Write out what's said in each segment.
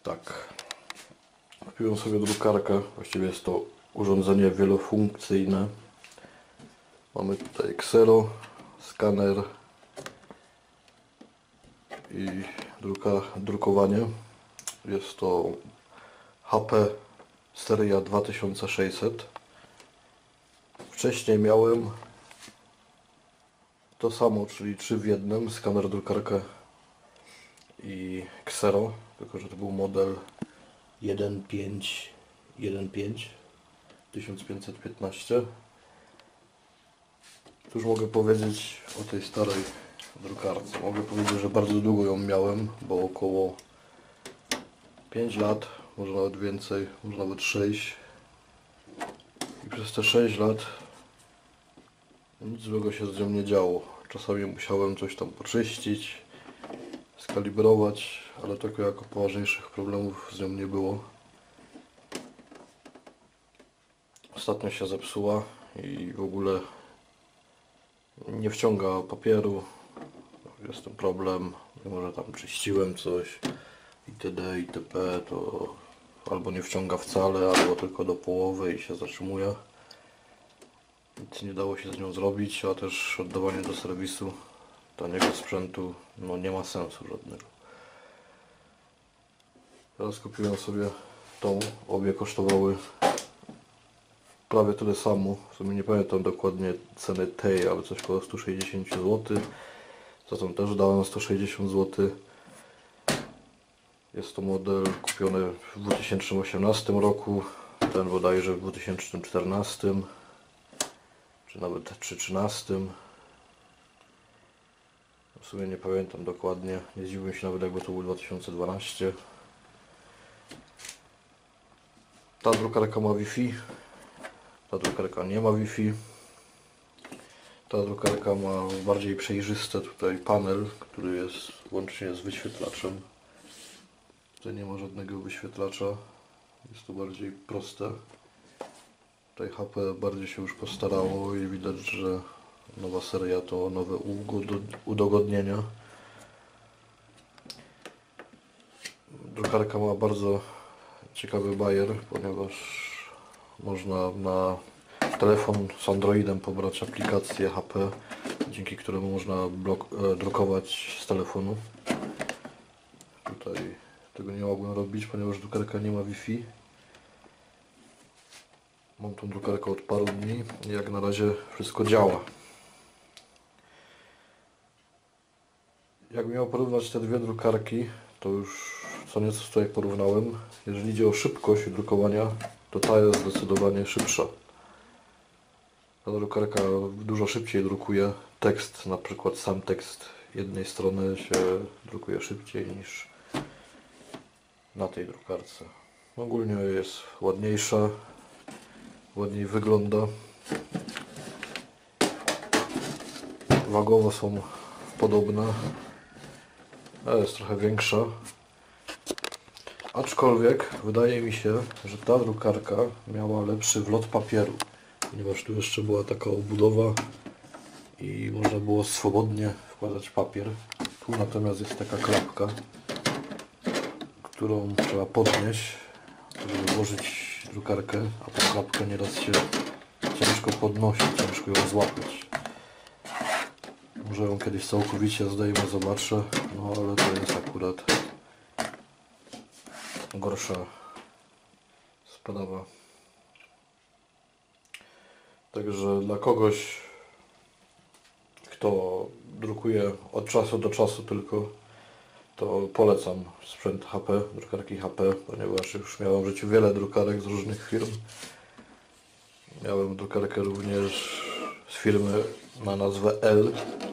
Tak, kupiłem sobie drukarkę, właściwie jest to urządzenie wielofunkcyjne. Mamy tutaj ksero, skaner i drukowanie. Jest to HP seria 2600. Wcześniej miałem to samo, czyli 3 w 1, skaner, drukarkę i ksero, tylko że to był model 1515. Cóż mogę powiedzieć o tej starej drukarce? Mogę powiedzieć, że bardzo długo ją miałem, bo około 5 lat, może nawet więcej, może nawet 6. I przez te 6 lat nic złego się z nią nie działo. Czasami musiałem coś tam poczyścić, skalibrować, ale tylko jako poważniejszych problemów z nią nie było. Ostatnio się zepsuła i w ogóle nie wciąga papieru. Jest ten problem, mimo że tam czyściłem coś itd. itp. To albo nie wciąga wcale, albo tylko do połowy i się zatrzymuje. Nic nie dało się z nią zrobić, a też oddawanie do serwisu taniego sprzętu nie ma sensu żadnego. Teraz kupiłem sobie tą, obie kosztowały prawie tyle samo. W sumie nie pamiętam dokładnie ceny tej, ale coś koło 160 zł. Za tą też dałem 160 zł. Jest to model kupiony w 2018 roku, ten bodajże w 2014 czy nawet 2013. W sumie nie pamiętam dokładnie, nie zdziwiłem się nawet, jakby to był 2012. Ta drukarka ma Wi-Fi, ta drukarka nie ma Wi-Fi. Ta drukarka ma bardziej przejrzysty tutaj panel, który jest łącznie z wyświetlaczem. Tutaj nie ma żadnego wyświetlacza, jest to bardziej proste. Tutaj HP bardziej się już postarało i widać, że nowa seria to nowe udogodnienia. Drukarka ma bardzo ciekawy bajer, ponieważ można na telefon z Androidem pobrać aplikację HP, dzięki któremu można drukować z telefonu. Tutaj tego nie mogłem robić, ponieważ drukarka nie ma Wi-Fi. Mam tą drukarkę od paru dni i jak na razie wszystko działa. Jak miał porównać te dwie drukarki, to już co nieco tutaj porównałem. Jeżeli idzie o szybkość drukowania, to ta jest zdecydowanie szybsza. Ta drukarka dużo szybciej drukuje tekst, na przykład sam tekst jednej strony się drukuje szybciej niż na tej drukarce. Ogólnie jest ładniejsza, ładniej wygląda. Wagowo są podobne, ale jest trochę większa. Aczkolwiek wydaje mi się, że ta drukarka miała lepszy wlot papieru, ponieważ tu jeszcze była taka obudowa i można było swobodnie wkładać papier. Tu natomiast jest taka klapka, którą trzeba podnieść, żeby włożyć drukarkę, a tą klapkę nieraz się ciężko podnosi, ciężko ją złapać. Może ją kiedyś całkowicie zdejmę, zobaczę, no ale to jest akurat gorsza sprawa. Także dla kogoś, kto drukuje od czasu do czasu tylko, to polecam sprzęt HP, drukarki HP, ponieważ już miałem w życiu wiele drukarek z różnych firm. Miałem drukarkę również z firmy na nazwę L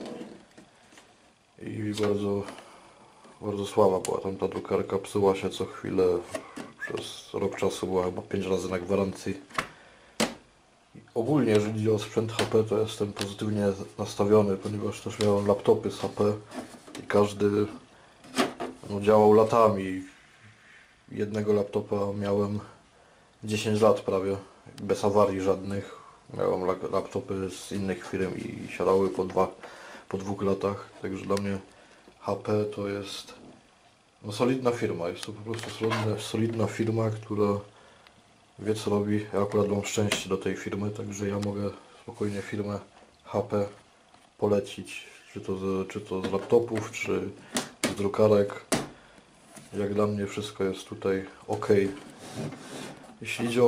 i bardzo słaba była tamta drukarka, psuła się co chwilę, przez rok czasu była chyba 5 razy na gwarancji. Ogólnie jeżeli chodzi o sprzęt HP, to jestem pozytywnie nastawiony, ponieważ też miałem laptopy z HP i każdy działał latami. Jednego laptopa miałem 10 lat prawie, bez awarii żadnych. Miałem laptopy z innych firm i siadały po 2 latach, także dla mnie HP to jest No, solidna firma, jest to po prostu solidna firma, która wie co robi. Ja akurat mam szczęście do tej firmy, także ja mogę spokojnie firmę HP polecić, czy to z laptopów, czy z drukarek. Jak dla mnie wszystko jest tutaj ok. Jeśli idzie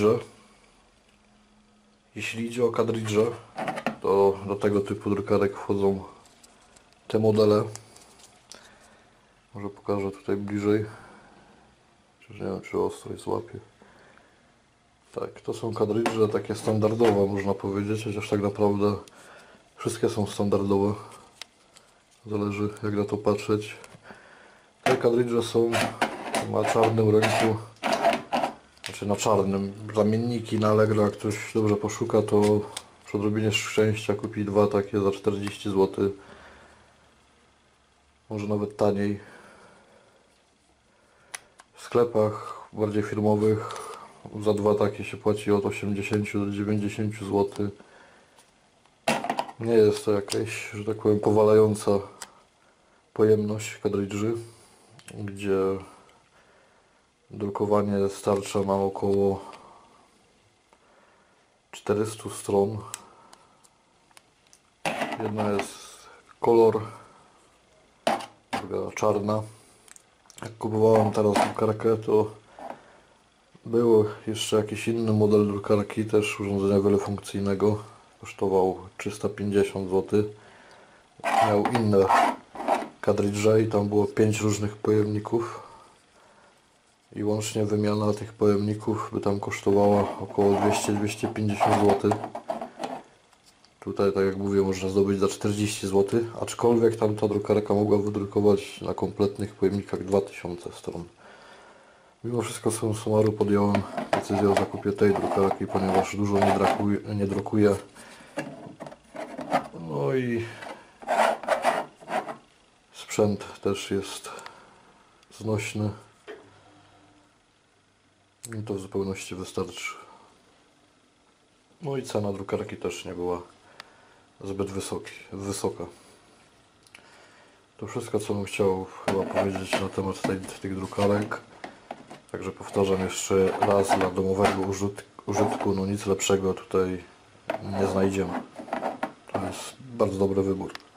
o kadridże, to do tego typu drukarek wchodzą te modele. Może pokażę tutaj bliżej. Chociaż nie wiem, czy ostrość złapie. Tak, to są kadridże takie standardowe, można powiedzieć, chociaż tak naprawdę wszystkie są standardowe. Zależy jak na to patrzeć. Te kadridże są na czarnym rynku, znaczy na czarnym. Zamienniki na Allegro, jak ktoś dobrze poszuka, to przy odrobinie szczęścia kupi dwa takie za 40 zł. Może nawet taniej. W sklepach bardziej firmowych za dwa takie się płaci od 80 do 90 zł. Nie jest to jakaś, że tak powiem, powalająca pojemność kadridży, gdzie drukowanie starcza mam około 400 stron. Jedna jest kolor, druga czarna. Jak kupowałem teraz drukarkę, to był jeszcze jakiś inny model drukarki, też urządzenia wielofunkcyjnego. Kosztował 350 zł. Miał inne kadridże i tam było 5 różnych pojemników. I łącznie wymiana tych pojemników by tam kosztowała około 200-250 zł. Tutaj, tak jak mówię, można zdobyć za 40 zł, aczkolwiek tamta drukarka mogła wydrukować na kompletnych pojemnikach 2000 stron. Mimo wszystko summa summarum podjąłem decyzję o zakupie tej drukarki, ponieważ dużo nie drukuje. No i sprzęt też jest znośny. I to w zupełności wystarczy. No i cena drukarki też nie była zbyt wysoka. To wszystko, co bym chciał chyba powiedzieć na temat tych drukarek. Także powtarzam jeszcze raz, dla domowego użytku no nic lepszego tutaj nie znajdziemy. To jest bardzo dobry wybór.